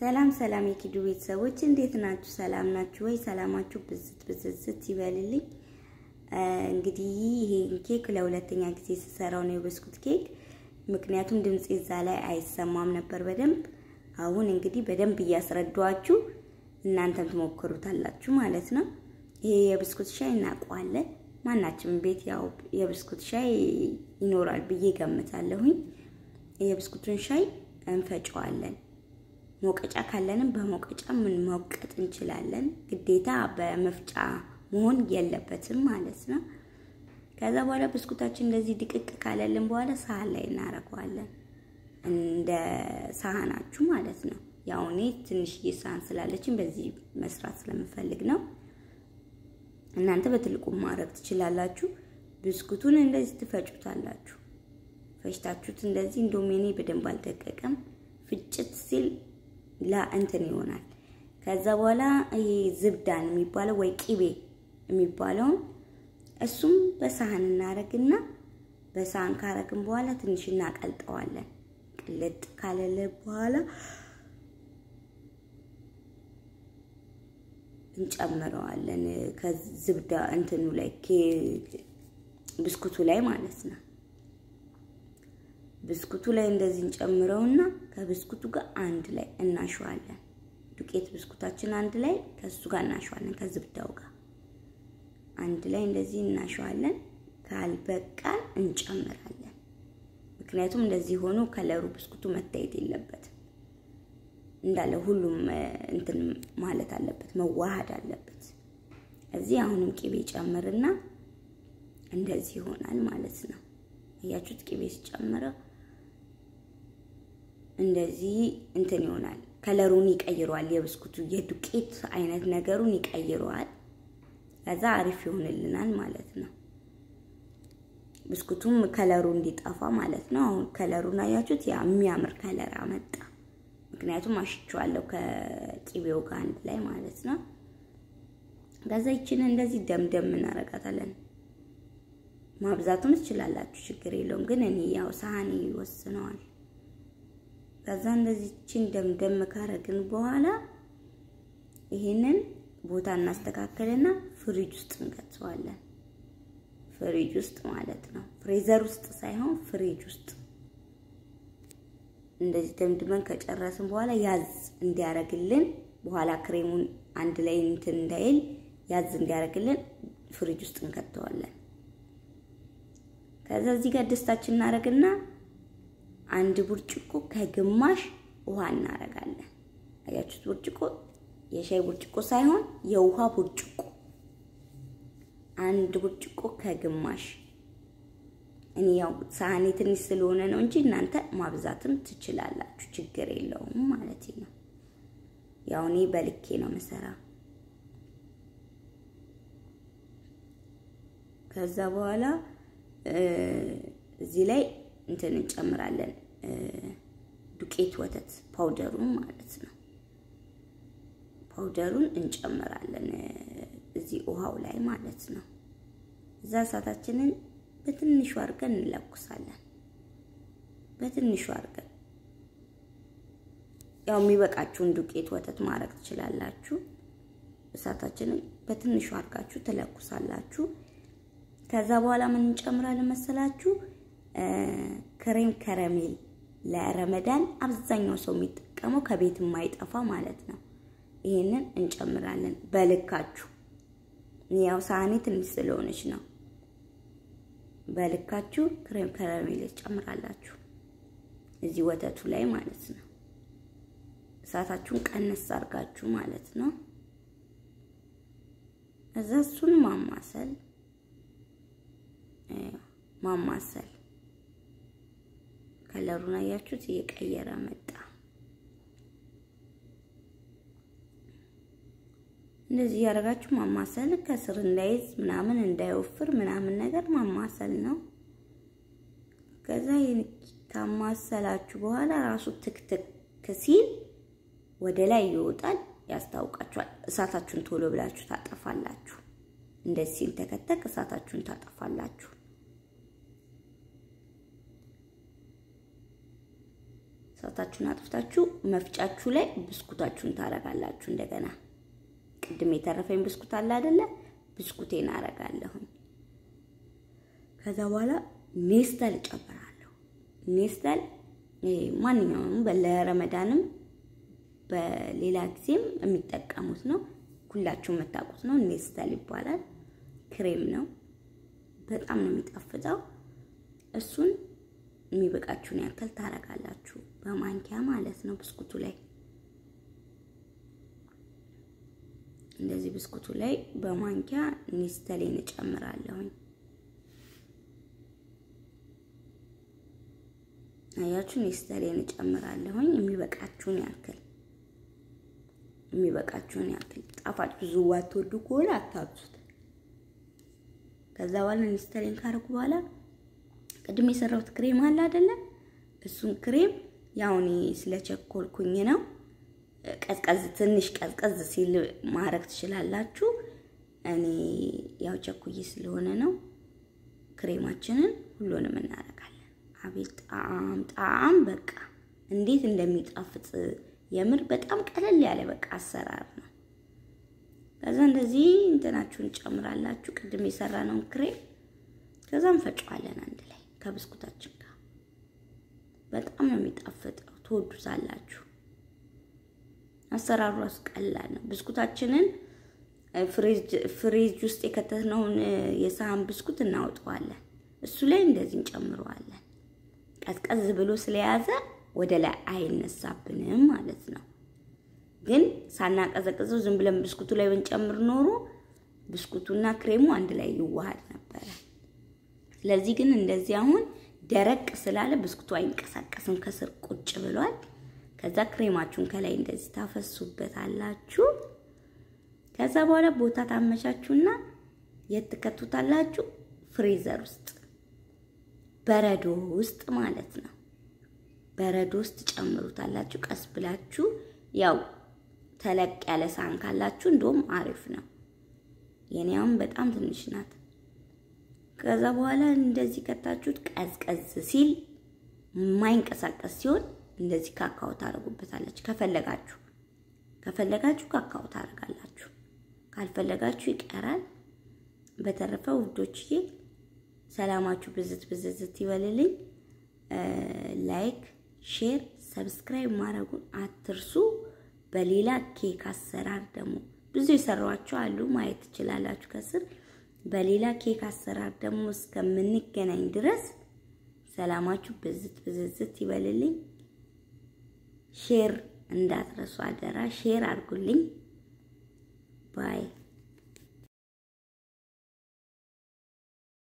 ሰላም ሰላም የኪዱ ቤተሰቦች እንዴት ናችሁ? ሰላም ናችሁ ወይ? ሰላማችሁ ብዝት ይበልልኝ። እንግዲህ ይሄ ኬክ ለሁለተኛ ጊዜ ስሰራው ነው የብስኩት ኬክ። ምክንያቱም ድምጽ እዛ ላይ አይሰማም ነበር በደንብ። አሁን እንግዲህ በደንብ እያስረዳዋችሁ እናንተም ትሞክሩታላችሁ ማለት ነው። ይሄ የብስኩት ሻይ እናውቀዋለን። ማናችንም ቤት ያው የብስኩት ሻይ ይኖራል ብዬ ገምታለሁኝ። የብስኩቱን ሻይ እንፈጨዋለን። ሞቀጫ ካለንም በሞቀጫ ምን መውቀጥ እንችላለን። ግዴታ በመፍጫ መሆን የለበትም ማለት ነው። ከዛ በኋላ ብስኩታችን እንደዚህ ድቅቅ ካለልን በኋላ ሳህን ላይ እናረጋዋለን። እንደ ሳህናችሁ ማለት ነው። ያው እኔ ትንሽዬ ሳህን ስላለችኝ በዚህ መስራት ስለምፈልግ ነው። እናንተ በትልቁ ማድረግ ትችላላችሁ። ብስኩቱን እንደዚህ ትፈጩታላችሁ። ፈጭታችሁት እንደዚህ እንደውም እኔ በደንብ አልደቀቀም ፍጭት ሲል እንትን ይሆናል። ከዛ በኋላ ይሄ ዝብዳን የሚባለው ወይ ቂቤ የሚባለው እሱም በሳህን እናረግና በሳህን ካረግን በኋላ ትንሽ እናቀልጠዋለን። ቅልጥ ካለለ በኋላ እንጨምረዋለን ከዝብዳ እንትኑ ላይ ብስኩቱ ላይ ማለት ነው። ብስኩቱ ላይ እንደዚህ እንጨምረውና ከብስኩቱ ጋር አንድ ላይ እናሽዋለን። ዱቄት ብስኩታችን አንድ ላይ ከሱ ጋር እናሽዋለን ከዝብዳው ጋር አንድ ላይ እንደዚህ እናሽዋለን። ካልበቃን እንጨምራለን። ምክንያቱም እንደዚህ ሆኖ ከለሩ ብስኩቱ መታየት የለበትም። እንዳለ ሁሉም እንትን ማለት አለበት መዋሃድ አለበት። እዚህ አሁንም ቂቤ ጨምርና እንደዚህ ይሆናል ማለት ነው። ያያችሁት ቂቤ ሲጨምረው እንደዚህ እንትን ይሆናል። ከለሩን ይቀይረዋል። የብስኩቱ የዱቄት አይነት ነገሩን ይቀይረዋል። ከዛ አሪፍ ይሆንልናል ማለት ነው። ብስኩቱም ከለሩ እንዲጠፋ ማለት ነው። አሁን ከለሩን አያችሁት? ያ የሚያምር ከለር አመጣ። ምክንያቱም አሽቻለሁ ከቂቤው ጋር አንድ ላይ ማለት ነው። ከዛ ይችን እንደዚህ ደምደም እናረጋታለን። ማብዛቱም ትችላላችሁ ችግር የለውም። ግን እኔ ያው ሳህኔ ይወስነዋል። ከዛ እንደዚህ ቺን ደምደም ካረግን በኋላ ይሄንን ቦታ እናስተካክልና ፍሪጅ ውስጥ እንከተዋለን። ፍሪጅ ውስጥ ማለት ነው። ፍሪዘር ውስጥ ሳይሆን ፍሪጅ ውስጥ እንደዚህ ደምድመን ከጨረስን በኋላ ያዝ እንዲያረግልን በኋላ ክሬሙን አንድ ላይ እንትን እንዳይል ያዝ እንዲያረግልን ፍሪጅ ውስጥ እንከተዋለን። ከዛ እዚህ ጋር ድስታችን እናረግና አንድ ብርጭቆ ከግማሽ ውሃ እናረጋለን። አያችሁት? ብርጭቆ የሻይ ብርጭቆ ሳይሆን የውሃ ብርጭቆ አንድ ብርጭቆ ከግማሽ። እኔ ያው ሳህኔ ትንሽ ስለሆነ ነው እንጂ እናንተ ማብዛትም ትችላላችሁ ችግር የለውም ማለት ነው። ያው እኔ በልኬ ነው መሰራ። ከዛ በኋላ እዚህ ላይ እንትን እንጨምራለን ዱቄት ወተት ፓውደሩን ማለት ነው። ፓውደሩን እንጨምራለን እዚህ ውሃው ላይ ማለት ነው። እዛ እሳታችንን በትንሹ አድርገን እንለኩሳለን። በትንሹ አድርገን ያው የሚበቃችሁን ዱቄት ወተት ማድረግ ትችላላችሁ። እሳታችንን በትንሹ አድርጋችሁ ትለኩሳላችሁ። ከዛ በኋላ ምን እንጨምራለን መሰላችሁ? ክሬም ከረሜል ለረመዳን አብዛኛው ሰው የሚጠቀመው ከቤት የማይጠፋ ማለት ነው። ይሄንን እንጨምራለን በልካችሁ። ያው ሳህኔ ትንሽ ስለሆነች ነው። በልካችሁ ክሬም ከረሜል ጨምራላችሁ እዚህ ወተቱ ላይ ማለት ነው። እሳታችሁን ቀነስ አድርጋችሁ ማለት ነው። እዛ እሱን ማማሰል ከለሩን አያችሁት? እየቀየረ መጣ። እንደዚህ ያረጋችሁ ማማሰል ከስር እንዳይዝ ምናምን እንዳይወፍር ምናምን ነገር ማማሰል ነው። ከዛ ካማሰላችሁ በኋላ ራሱ ትክትክ ሲል ወደ ላይ ይወጣል፣ ያስታውቃችኋል። እሳታችሁን ቶሎ ብላችሁ ታጠፋላችሁ። እንደዚህ ተከተክ እሳታችሁን ታጠፋላችሁ። እሳታችሁን አጥፍታችሁ መፍጫችሁ ላይ ብስኩታችሁን ታረጋላችሁ። እንደገና ቅድም የተረፈኝ ብስኩት አለ አይደለ? ብስኩቴን አረጋለሁ። ከዛ በኋላ ኔስተል ጨምራለሁ። ኔስተል ማንኛውም ለረመዳንም በሌላ ጊዜም የሚጠቀሙት ነው። ሁላችሁም የምታውቁት ነው። ኔስተል ይባላል። ክሬም ነው። በጣም ነው የሚጣፍጠው። እሱን የሚበቃችሁን ያክል ታረጋላችሁ በማንኪያ ማለት ነው። ብስኩቱ ላይ እንደዚህ ብስኩቱ ላይ በማንኪያ ኔስተሌን እጨምራለሁ። አያችሁ ኔስተሌን እጨምራለሁ። የሚበቃችሁን ያክል ጣፋጭ ብዙ አትወዱ ከሆነ አታብዙት። ከዛ በኋላ ኔስተሌን ካረኩ በኋላ ቅድም የሰራሁት ክሬም አለ አይደለ? እሱን ክሬም ያው እኔ ስለቸኮልኩኝ ነው። ትንሽ ቀዝቀዝ ሲል ማረግ ትችላላችሁ። እኔ ያው ቸኩዬ ስለሆነ ነው። ክሬማችንን ሁሉንም እናረጋለን። አቤት ጣዕም በቃ እንዴት እንደሚጣፍጥ የምር በጣም ቀለል ያለ በቃ አሰራር ነው። ከዛ እንደዚህ እንትናችሁን ጨምራላችሁ ቅድም የሰራነውን ክሬም። ከዛም ፈጫዋለን አንድ ላይ ከብስኩታችን ጋር። በጣም ነው የሚጣፍጠው፣ ትወዱታላችሁ። አሰራሩ ራሱ ቀላል ነው። ብስኩታችንን ፍሪጅ ውስጥ የከተትነውን የሳህን ብስኩት እናወጣዋለን። እሱ ላይ እንደዚህ እንጨምረዋለን። ቀዝቀዝ ብሎ ስለያዘ ወደ ላይ አይነሳብንም ማለት ነው። ግን ሳናቀዘቅዘው ዝም ብለን ብስኩቱ ላይ ብንጨምር ኖሮ ብስኩቱና ክሬሙ አንድ ላይ ይዋሃድ ነበር። ስለዚህ ግን እንደዚህ አሁን ደረቅ ስላለ ብስኩቱ አይንቀሳቀስም፣ ከስር ቁጭ ብሏል። ከዛ ክሬማችሁን ከላይ እንደዚህ ታፈሱበታላችሁ። ከዛ በኋላ ቦታ ታመቻቹና የትከቱታላችሁ ፍሪዘር ውስጥ በረዶ ውስጥ ማለት ነው። በረዶ ውስጥ ጨምሩታላችሁ ቀስ ብላችሁ። ያው ተለቅ ያለ ሳህን ካላችሁ እንደውም አሪፍ ነው። የኔም በጣም ትንሽ ናት። ከዛ በኋላ እንደዚህ ከታችሁት ቀዝቀዝ ሲል ማይንቀሳቀስ ሲሆን እንደዚህ ካካው ታረጉበታላችሁ። ከፈለጋችሁ ካካው ታረጋላችሁ፣ ካልፈለጋችሁ ይቀራል። በተረፈ ውዶችዬ ሰላማችሁ ብዝት ይበልልኝ። ላይክ፣ ሼር፣ ሰብስክራይብ ማድረጉን አትርሱ። በሌላ ኬክ አሰራር ደግሞ ብዙ የሰራኋቸው አሉ ማየት ትችላላችሁ ከስር። በሌላ ኬክ አሰራር ደግሞ እስከምንገናኝ ድረስ ሰላማችሁ ብዝት ይበልልኝ። ሼር እንዳትረሱ አደራ፣ ሼር አድርጉልኝ።